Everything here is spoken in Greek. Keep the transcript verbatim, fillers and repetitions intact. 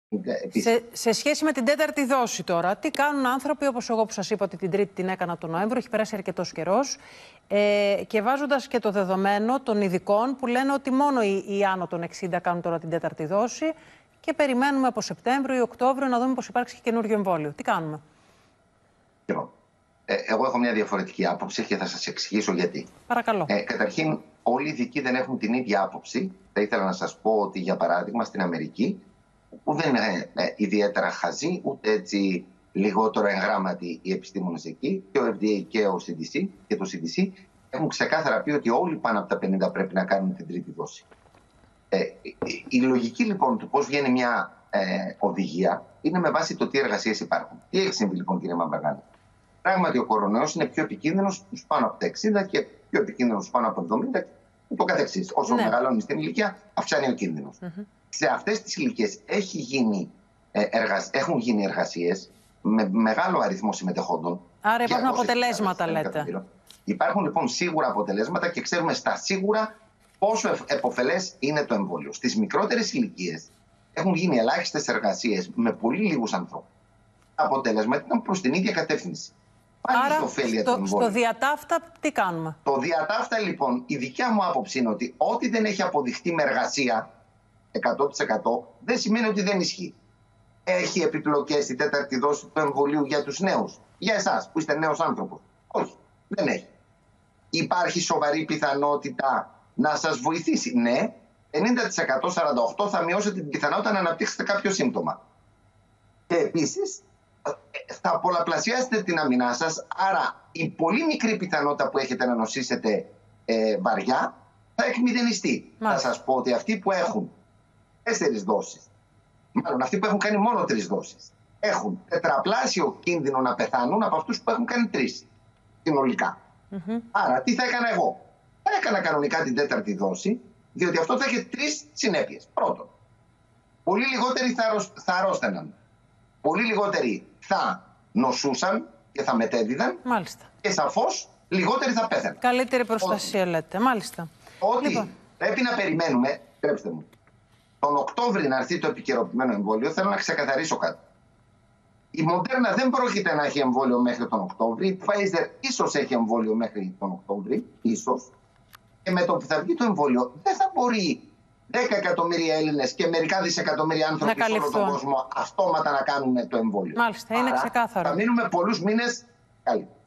Σε, σε σχέση με την τέταρτη δόση τώρα, τι κάνουν άνθρωποι όπως εγώ που σας είπα ότι την τρίτη την έκανα τον Νοέμβριο, έχει περάσει αρκετός καιρός, ε, και βάζοντας και το δεδομένο των ειδικών που λένε ότι μόνο οι, οι άνω των εξήντα κάνουν τώρα την τέταρτη δόση και περιμένουμε από Σεπτέμβριο ή Οκτώβριο να δούμε πως υπάρξει και καινούργιο εμβόλιο. Τι κάνουμε? Ε, εγώ έχω μια διαφορετική άποψη και θα σας εξηγήσω γιατί. Παρακαλώ. Ε, καταρχήν, όλοι οι ειδικοί δεν έχουν την ίδια άποψη. Θα ήθελα να σας πω ότι, για παράδειγμα, στην Αμερική, που δεν είναι ε, ιδιαίτερα χαζοί, ούτε έτσι λιγότερο εγγράμματοι οι επιστήμονες εκεί, και ο εφ ντι έι και, ο σι ντι σι, και το σι ντι σι, έχουν ξεκάθαρα πει ότι όλοι πάνω από τα πενήντα πρέπει να κάνουν την τρίτη δόση. Ε, η, η λογική λοιπόν του πώς βγαίνει μια ε, οδηγία είναι με βάση το τι εργασίες υπάρχουν. Τι έχει συμβεί λοιπόν, κύριε Μαυραγάνη? Πράγματι, ο κορονοϊός είναι πιο επικίνδυνος στους πάνω από τα εξήντα και πιο επικίνδυνος στους πάνω από εβδομήντα και το καθεξής. Όσο ναι. μεγαλώνει στην ηλικία, αυξάνει ο κίνδυνος. Mm-hmm. Σε αυτές τις ηλικίες έχει γίνει, ε, εργασ... έχουν γίνει εργασίες με μεγάλο αριθμό συμμετεχόντων. Άρα υπάρχουν αποτελέσματα, λέτε. Υπάρχουν λοιπόν σίγουρα αποτελέσματα και ξέρουμε στα σίγουρα πόσο επωφελές είναι το εμβόλιο. Στις μικρότερες ηλικίες έχουν γίνει ελάχιστες εργασίες με πολύ λίγους ανθρώπους. Αποτέλεσμα ήταν προς την ίδια κατεύθυνση. Άρα στο, στο διατάφτα τι κάνουμε? Το διατάφτα λοιπόν, η δικιά μου άποψη είναι ότι ό,τι δεν έχει αποδειχτεί με εργασία εκατό τοις εκατό δεν σημαίνει ότι δεν ισχύει. Έχει επιπλοκές η τέταρτη δόση του εμβολίου για τους νέους? Για εσάς που είστε νέος άνθρωπος? Όχι, δεν έχει. Υπάρχει σοβαρή πιθανότητα να σας βοηθήσει? Ναι, ενενήντα τοις εκατό, σαράντα οκτώ τοις εκατό θα μειώσετε την πιθανότητα να αναπτύξετε κάποιο σύμπτωμα. Και επίσης θα πολλαπλασιάσετε την άμυνά σας, άρα η πολύ μικρή πιθανότητα που έχετε να νοσήσετε ε, βαριά θα εκμηδενιστεί. Θα σας πω ότι αυτοί που έχουν τέσσερις δόσεις, μάλλον αυτοί που έχουν κάνει μόνο τρεις δόσεις, έχουν τετραπλάσιο κίνδυνο να πεθάνουν από αυτούς που έχουν κάνει τρεις συνολικά. Mm-hmm. Άρα τι θα έκανα εγώ? Θα έκανα κανονικά την τέταρτη δόση, διότι αυτό θα έχει τρεις συνέπειες. Πρώτον, πολύ λιγότεροι θα, αρρωσ... θα αρρώστεναν. Πολύ λιγότεροι θα νοσούσαν και θα μετέδιδαν. Μάλιστα. Και σαφώς λιγότεροι θα πέθαναν. Καλύτερη προστασία, ότι, λέτε. Μάλιστα. Ότι λοιπόν. πρέπει να περιμένουμε, τρέψτε μου, τον Οκτώβρη να έρθει το επικαιροποιημένο εμβόλιο. Θέλω να ξεκαθαρίσω κάτι. Η Μοντέρνα δεν πρόκειται να έχει εμβόλιο μέχρι τον Οκτώβρη. Η Pfizer ίσως έχει εμβόλιο μέχρι τον Οκτώβρη. Ίσως. Και με το που θα βγει το εμβόλιο δεν θα μπορεί δέκα εκατομμύρια Έλληνες και μερικά δισεκατομμύρια άνθρωποι σε όλο τον κόσμο αυτόματα να κάνουν το εμβόλιο. Μάλιστα, είναι Άρα, ξεκάθαρο. Θα μείνουμε πολλούς μήνες καλοί.